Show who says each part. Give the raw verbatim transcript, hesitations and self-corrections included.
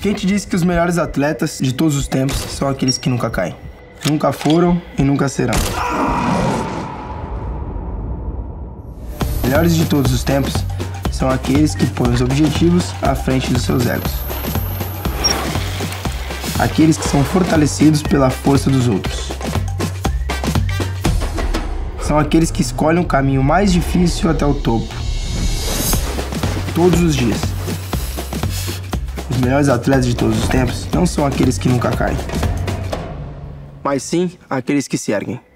Speaker 1: Quem te disse que os melhores atletas de todos os tempos são aqueles que nunca caem? Nunca foram e nunca serão. Os melhores de todos os tempos são aqueles que põem os objetivos à frente dos seus egos. Aqueles que são fortalecidos pela força dos outros. São aqueles que escolhem o caminho mais difícil até o topo. Todos os dias. Os melhores atletas de todos os tempos não são aqueles que nunca caem, mas sim aqueles que se erguem.